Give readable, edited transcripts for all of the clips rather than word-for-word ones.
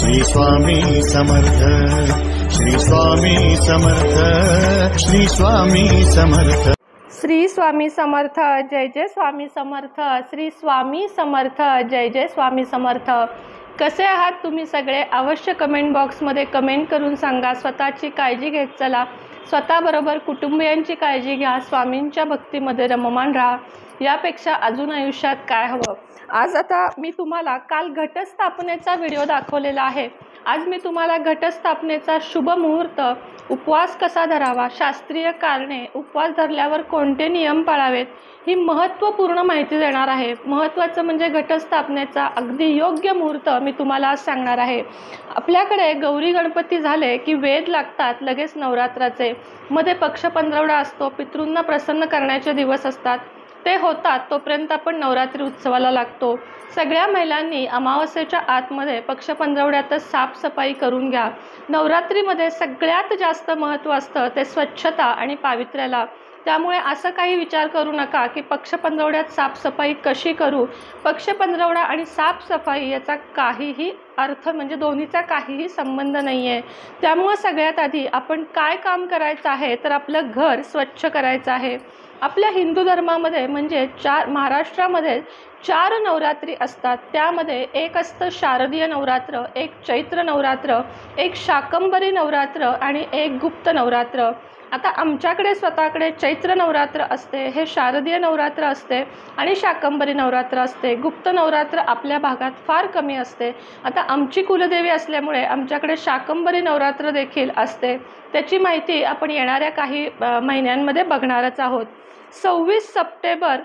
श्री स्वामी समर्थ, श्री स्वामी समर्थ, श्री स्वामी समर्थ। श्री स्वामी समर्थ, जय जय स्वामी समर्थ। श्री स्वामी समर्थ, जय जय स्वामी समर्थ। कसे आहात तुम्ही सगळे? अवश्य कमेंट बॉक्समध्ये कमेंट करून सांगा। स्वतःची काळजी घेत चला, स्वतःबरोबर कुटुंबियांची काळजी घ्या, स्वामींच्या भक्तीमध्ये रममाण राहा। यापेक्षा अजून आयुष्यात काय हवं? आज आता मी तुम्हाला काल घटस्थापनेचा व्हिडिओ दाखवलेला आहे। आज मी तुम्हाला घटस्थापनेचा शुभ मुहूर्त, उपवास कसा धरावा, शास्त्रीय कारणे, उपवास धरल्यावर कोणते नियम पाळावेत, ही महत्त्वपूर्ण माहिती देणार आहे। महत्त्वाचं म्हणजे घटस्थापनेचा अगदी योग्य मुहूर्त मी तुम्हाला आज सांगणार आहे। आपल्याकडे गौरी गणपती झाले की वेद लागतात, लगेच नवरात्राचे मध्ये पक्ष पंधरवडा असतो, पितृंना प्रसन्न करण्याचे दिवस असतात, ते होतात तोपर्यंत आपण नवरात्री उत्सवाला लागतो। सगळ्या महिलांनी अमावस्येच्या आतमध्ये पक्ष पंधरवड्यातच साफसफाई करून घ्या। नवरात्रीमध्ये सगळ्यात जास्त महत्त्व असतं ते स्वच्छता आणि पावित्र्याला। त्यामुळे असं काही विचार करू नका की पक्ष पंधरवड्यात साफसफाई कशी करू। पक्ष पंधरवडा आणि साफसफाई याचा काहीही अर्थ म्हणजे दोन्हीचा काहीही संबंध नाही आहे। त्यामुळे सगळ्यात आधी आपण काय काम करायचं आहे तर आपलं घर स्वच्छ करायचं आहे। आपल्या हिंदू धर्मामध्ये म्हणजे महाराष्ट्रामध्ये 4 नवरात्री असतात। त्यामध्ये एक असतं शारदीय नवरात्र, एक चैत्र नवरात्र, एक शाकंभरी नवरात्र आणि एक गुप्त नवरात्र। आता आमच्याकडे स्वतःकडे चैत्र नवरात्र असते, हे शारदीय नवरात्र असते आणि शाकंभरी नवरात्र असते। गुप्त नवरात्र आपल्या भागात फार कमी असते। आता आमची कुलदेवी असल्यामुळे आमच्याकडे शाकंभरी नवरात्र देखील असते। त्याची माहिती आपण येणाऱ्या काही महिन्यांमध्ये बघणारच आहोत। 26 सप्टेंबर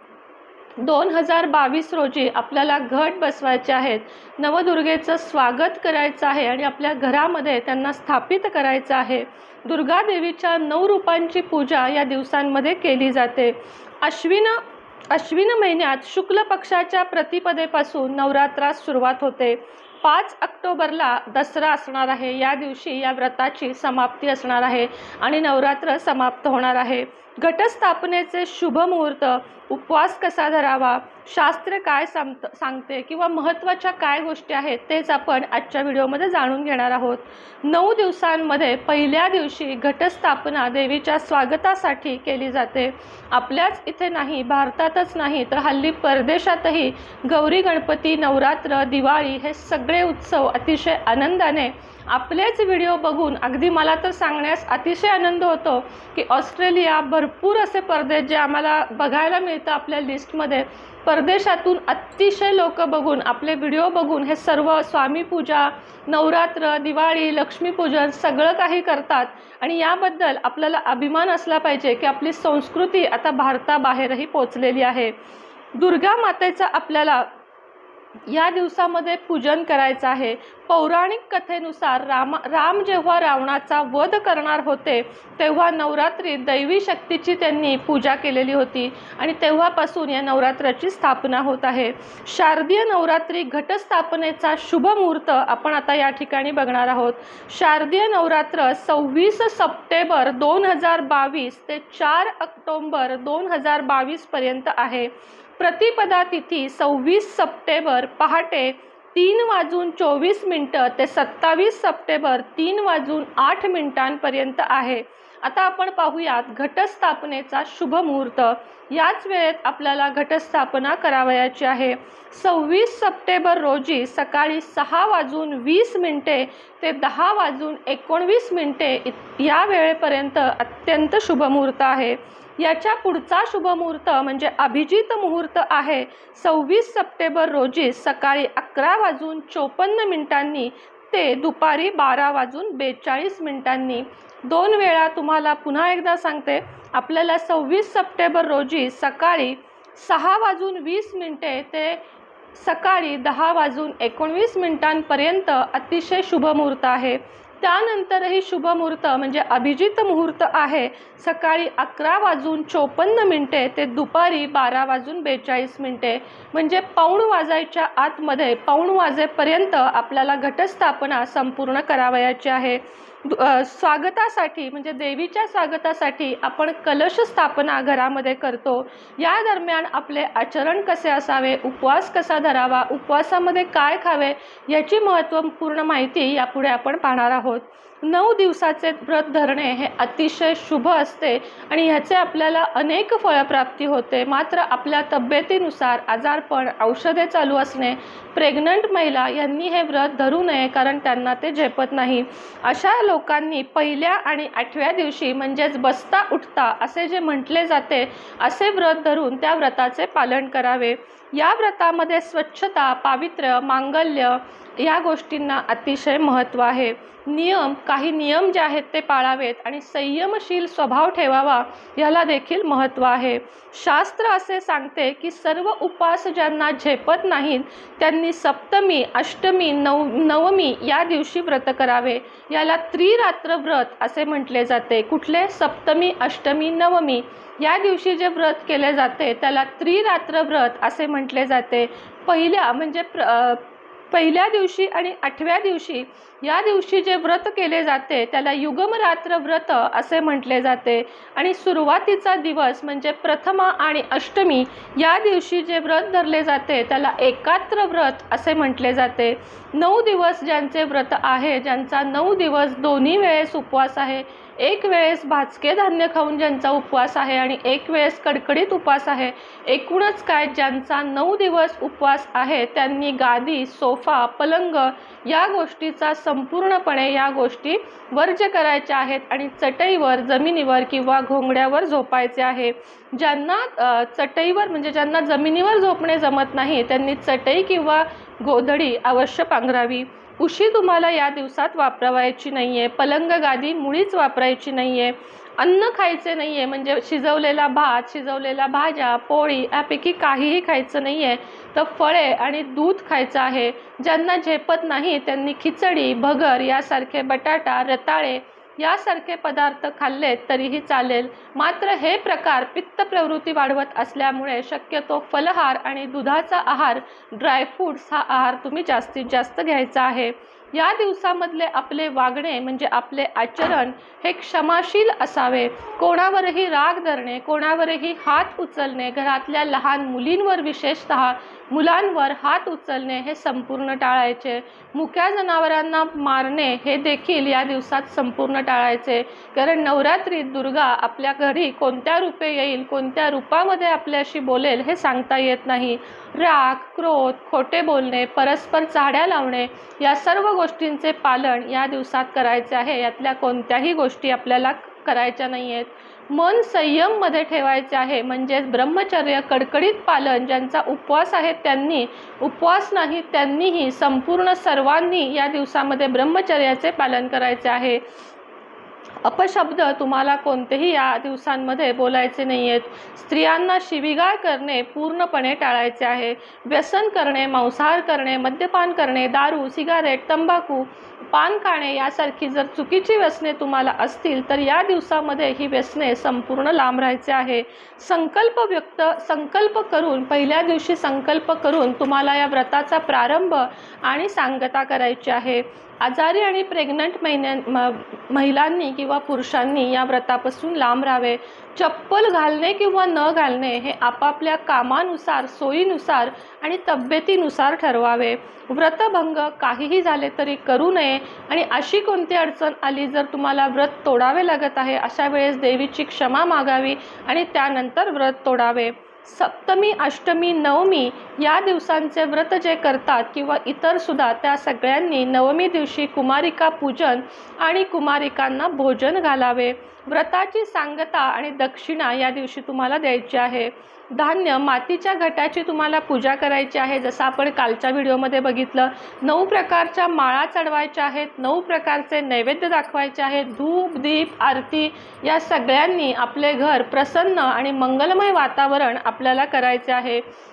2022 रोजी आपल्याला घट बसवायचे आहेत, नवदुर्गेचं स्वागत करायचं आहे आणि आपल्या घरामध्ये त्यांना स्थापित करायचं आहे। दुर्गा देवीच्या 9 रूपांची पूजा या दिवसांमध्ये केली जाते। अश्विन महिन्यात शुक्ल पक्षाच्या प्रतिपदेपासून नवरात्रास सुरुवात होते। 5 ऑक्टोबरला दसरा असणार आहे। या दिवशी या व्रताची समाप्ती असणार आहे आणि नवरात्र समाप्त होणार आहे। घटस्थापनेचे शुभ मुहूर्त, उपवास कसा धरावा, शास्त्र काय सांगते किंवा महत्त्वाच्या काय गोष्टी आहेत तेच आपण आजच्या व्हिडिओमध्ये जाणून घेणार आहोत। 9 दिवसांमध्ये पहिल्या दिवशी घटस्थापना देवीच्या स्वागतासाठी केली जाते। आपल्याच इथे नाही, भारतातच नाही तर हल्ली परदेशातही गौरी गणपती, नवरात्र, दिवाळी हे सगळे उत्सव अतिशय आनंदाने आपलेच व्हिडिओ बघून अगदी मला तर सांगण्यास अतिशय आनंद होतो की ऑस्ट्रेलिया, भरपूर असे परदेश जे आम्हाला बघायला मिळतं आपल्या लिस्टमध्ये, परदेशातून अतिशय लोक बघून आपले व्हिडिओ बघून हे सर्व स्वामी पूजा, नवरात्र, दिवाळी, लक्ष्मीपूजन सगळं काही करतात आणि याबद्दल आपल्याला अभिमान असला पाहिजे की आपली संस्कृती आता भारताबाहेरही पोचलेली आहे। दुर्गा मातेचा आपल्याला या दिवसामध्ये पूजन करायचं आहे। पौराणिक कथेनुसार राम जेव्हा रावणाचा वध करणार होते तेव्हा नवरात्री दैवी शक्तीची त्यांनी पूजा केलेली होती आणि तेव्हापासून या नवरात्राची स्थापना होत आहे। शारदीय नवरात्री घटस्थापनेचा शुभ मुहूर्त आपण आता या ठिकाणी बघणार आहोत। शारदीय नवरात्र 26 सप्टेंबर 2022 ते 4 ऑक्टोबर 2022 पर्यंत आहे। प्रतिपदा तिथी 26 सप्टेंबर पहाटे 3:24 ते 27 सप्टेंबर 3:08 आहे। आता आपण पाहूयात घटस्थापनेचा शुभ मुहूर्त। याच वेळेत आपल्याला घटस्थापना करावयाची आहे। 26 सप्टेंबर रोजी सकाळी 6:20 ते 10:19 या वेळेपर्यंत अत्यंत शुभ मुहूर्त आहे। याच्या पुढचा शुभ मुहूर्त म्हणजे अभिजित मुहूर्त आहे 26 सप्टेंबर रोजी सकाळी 11:54 ते दुपारी 12:42 दोन वेळा तुम्हाला पुन्हा एकदा सांगते, आपल्याला 26 सप्टेंबर रोजी सकाळी 6:20 ते सकाळी 10:19 पर्यंत अतिशय शुभ मुहूर्त आहे। त्यानंतरही शुभ मुहूर्त म्हणजे अभिजित मुहूर्त आहे सकाळी 11:54 ते दुपारी 12:42 म्हणजे पाऊण वाजायच्या आतमध्ये पाऊण वाजेपर्यंत आपल्याला घटस्थापना संपूर्ण करावयाची आहे। स्वागतासाठी म्हणजे देवीच्या स्वागतासाठी आपण कलश स्थापना घरामध्ये करतो। या दरम्यान आपले आचरण कसे असावे, उपवास कसा धरावा, उपवासामध्ये काय खावे याची महत्त्वपूर्ण माहिती यापुढे आपण पाहणार आहोत। 9 दिवसाचे व्रत धरणे हे अतिशय शुभ असते आणि ह्याचे आपल्याला अनेक फळप्राप्ती होते। मात्र आपल्या तब्येतीनुसार आजारपण, औषधे चालू असणे, प्रेग्नंट महिला यांनी हे व्रत धरू नये कारण त्यांना ते झेपत नाही। अशा लोकांनी पहिल्या आणि 8व्या दिवशी म्हणजेच बसता उठता असे जे म्हटले जाते असे व्रत धरून त्या व्रताचे पालन करावे। या व्रतामध्ये स्वच्छता, पावित्र्य, मांगल्य या गोष्टींना अतिशय महत्त्व आहे। काही नियम जे आहेत ते पाळावेत आणि संयमशील स्वभाव ठेवावा याला देखील महत्त्व आहे। शास्त्र असे सांगते की सर्व उपवास ज्यांना झेपत नाहीत त्यांनी सप्तमी, अष्टमी, नवमी या दिवशी व्रत करावे। याला त्रिरात्र व्रत असे म्हटले जाते। कुठले? सप्तमी, अष्टमी, नवमी या दिवशी जे व्रत केले जाते त्याला त्रिरात्र व्रत असे म्हटले जाते। पहिल्या दिवशी आणि 8व्या दिवशी या दिवशी जे व्रत केले जाते त्याला युगमरात्र व्रत असे म्हटले जाते आणि सुरुवातीचा दिवस म्हणजे प्रथमा आणि अष्टमी या दिवशी जे व्रत धरले जाते त्याला एकात्र व्रत असे म्हटले जाते। 9 दिवस ज्यांचे व्रत आहे, ज्यांचा 9 दिवस दोन्ही वेळेस उपवास आहे, एक वेळेस भाजके धान्य खाऊन ज्यांचा उपवास आहे आणि एक वेळेस कडकडीत उपवास आहे, एकूणच काय ज्यांचा 9 दिवस उपवास आहे त्यांनी गादी, सोफा, पलंग या गोष्टीचा संपूर्णपणे या गोष्टी वर्ज्य करायच्या आहेत आणि चटईवर, जमिनीवर किंवा घोंगड्यावर झोपायचे आहे। ज्यांना चटईवर म्हणजे ज्यांना जमिनीवर झोपणे जमत नाही त्यांनी चटई किंवा गोधडी अवश्य पांघरावी। उशी तुम्हाला या दिवसात वापरायची नाही आहे। पलंग, गादी मुळीच वापरायची नाही आहे। अन्न खायचे नाही आहे म्हणजे शिजवलेला भात, शिजवलेल्या भाज्या, पोळी यापैकी काहीही खायचं नाही आहे। तर फळे आणि दूध खायचं आहे। ज्यांना झेपत नाही त्यांनी खिचडी, भगर यासारखे, बटाटा, रताळे यासारखे पदार्थ खाल्ले तरीही चालेल। मात्र हे प्रकार पित्त प्रवृत्ती वाढवत असल्यामुळे शक्यतो फलहार आणि दुधाचा आहार, ड्रायफ्रूट्स हा आहार तुम्ही जास्तीत जास्त घ्यायचा आहे। या दिवसामधले आपले वागणे म्हणजे आपले आचरण हे क्षमाशील असावे। कोणावरही राग धरणे, कोणावरही हात उचलणे, घरातल्या लहान मुलींवर विशेषतः मुलांवर हात उचलणे हे संपूर्ण टाळायचे। मुक्या जनावरांना मारणे हे देखील या दिवसात संपूर्ण टाळायचे कारण नवरात्रीत दुर्गा आपल्या घरी कोणत्या रूपे येईल, कोणत्या रूपामध्ये आपल्याशी बोलेल हे सांगता येत नाही। राग, क्रोध, खोटे बोलणे, परस्पर चाड्या लावणे या सर्व गोष्टींचे पालन या दिवसात करायचे आहे। यातल्या कोणत्याही गोष्टी आपल्याला करायच्या नाही आहेत। मन संयममध्ये ठेवायचे आहे म्हणजेच ब्रह्मचर्य, कडकडीत पालन। ज्यांचा उपवास आहे त्यांनी, उपवास नाही त्यांनीही संपूर्ण सर्वांनी या दिवसामध्ये ब्रह्मचर्याचे पालन करायचे आहे। अपशब्द तुम्हाला कोणतेही या दिवसांमध्ये बोलायचे नाही आहेत। स्त्रियांना शिवीगाळ करणे पूर्णपणे टाळायचे आहे। व्यसन करणे, मांसाहार करणे, मद्यपान करणे, दारू, सिगारेट, तंबाखू, पान खाणे यासारखी जर चुकीची व्यसने तुम्हाला असतील तर या दिवसामध्ये ही व्यसने संपूर्ण लांब राहायचे आहे। संकल्प करून पहिल्या दिवशी संकल्प करून तुम्हाला या व्रताचा प्रारंभ आणि सांगता करायची आहे। आजारी आणि प्रेग्नंट महिलांनी किंवा पुरुषांनी या व्रतापासून लांब राहावे। चप्पल घालणे किंवा न घालणे हे आपापल्या कामानुसार, सोयीनुसार आणि तब्येतीनुसार ठरवावे। व्रतभंग काहीही झाले तरी करू नये आणि अशी कोणती अडचण आली जर तुम्हाला व्रत तोडावे लागत आहे अशा वेळेस देवीची क्षमा मागावी आणि त्यानंतर व्रत तोडावे। सप्तमी, अष्टमी, नवमी या दिवसांचे व्रत जे करतात किंवा इतर सुद्धा त्या सगळ्यांनी नवमी दिवशी कुमारिका पूजन आणि कुमारिकांना भोजन घालावे। व्रताची सांगता आणि दक्षिणा या दिवशी तुम्हाला द्यायची आहे। धान्य, मातीच्या घटाची तुम्हाला पूजा करायची आहे। जसं आपण कालच्या व्हिडिओमध्ये बघितलं, 9 प्रकारच्या माळा चढवायच्या आहेत, 9 प्रकारचे नैवेद्य दाखवायचे आहेत। धूप, दीप, आरती या सगळ्यांनी आपले घर प्रसन्न आणि मंगलमय वातावरण आपल्याला करायचे आहे।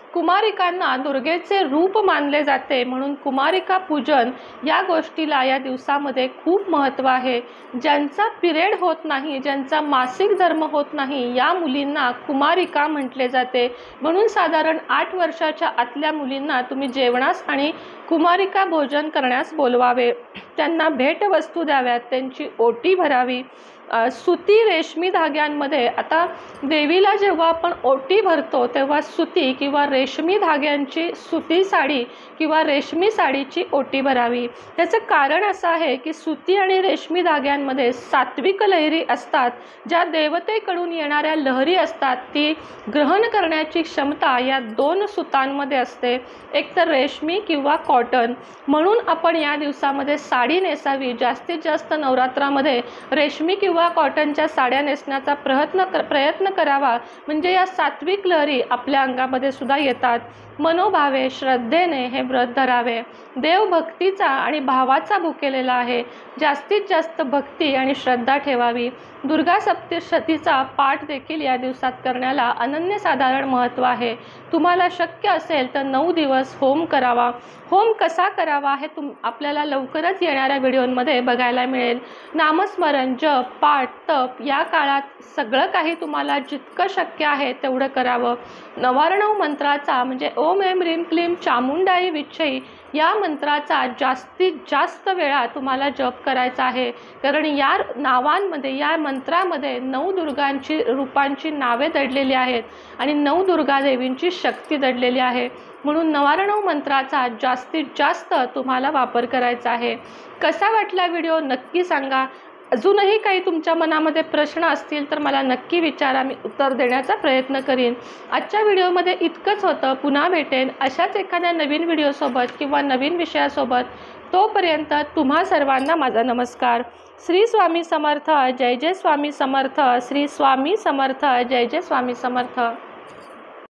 कुमारिकांना दुर्गेचे रूप मानले जाते, म्हणून कुमारिका पूजन या गोष्टीला या दिवसामध्ये खूप महत्त्व आहे. ज्यांचा पिरियड होत नाही, ज्यांचा मासिक धर्म होत नाही, या मुलींना कुमारिका म्हटले जाते. म्हणून साधारण 8 वर्षाच्या आतल्या मुलींना तुम्ही जेवणास आणि कुमारिका भोजन करण्यास बोलवावे. त्यांना भेटवस्तू द्याव्यात, त्यांची ओटी भरावी. सुती रेशमी धाग्यांमध्ये, आता देवीला जेव्हा आपण ओटी भरतो तेव्हा सुती किंवा रेशमी धाग्यांची सुती साडी किंवा रेशमी साडीची ओटी भरावी. त्याचं कारण असं आहे की सुती आणि रेशमी धाग्यांमध्ये सात्विक लहरी असतात, ज्या देवतेकडून येणाऱ्या लहरी असतात ती ग्रहण करण्याची क्षमता या 2 सुतांमध्ये असते, एक तर रेशमी किंवा कॉटन. म्हणून आपण या दिवसामध्ये साडी नेसावी. जास्तीत जास्त नवरात्रामध्ये रेशमी किंवा कॉटनच्या साड्या नेसण्याचा प्रयत्न करावा, म्हणजे या सात्विक लहरी आपल्या अंगामध्ये सुद्धा येतात. मनोभावे श्रद्धेने हे व्रत धरावे. देव भक्तीचा आणि भावाचा भुकेलेला आहे. जास्तीत जास्त भक्ती आणि श्रद्धा ठेवावी. दुर्गा सप्तशतीचा पाठ देखील या दिवसात करण्याला अनन्यसाधारण महत्त्व आहे. तुम्हाला शक्य असेल तर 9 दिवस होम करावा. होम कसा करावा हे आपल्याला लवकरच येणाऱ्या व्हिडिओमध्ये बघायला मिळेल. नामस्मरण, जप, पाठ, तप या काळात सगळं काही तुम्हाला जितकं शक्य आहे तेवढं करावं. 99 मंत्राचा म्हणजे ओम ऐं ह्रीं क्लीं चामुंडाई विच्छई या मंत्राचा जास्तीत जास्त वेळा तुम्हाला जप करायचा आहे, कारण या नावांमध्ये, या मंत्रामध्ये 9 दुर्गांची रूपांची नावे दडलेली आहेत आणि 9 दुर्गा देवींची शक्ती दडलेली आहे. म्हणून 99 मंत्राचा जास्तीत जास्त तुम्हाला वापर करायचा आहे. कसा वाटला व्हिडिओ नक्की सांगा. अजूनही काही तुमच्या मनामध्ये प्रश्न असतील तर मला नक्की विचारा, मी उत्तर देण्याचा प्रयत्न करीन. आजच्या व्हिडिओमध्ये इतकंच होतं. पुन्हा भेटेन अशाच एखाद्या नवीन व्हिडिओसोबत किंवा नवीन विषयासोबत. तोपर्यंत तुम्हा सर्वांना माझा नमस्कार. श्री स्वामी समर्थ. जय जय स्वामी समर्थ. श्री स्वामी समर्थ. जय जय स्वामी समर्थ.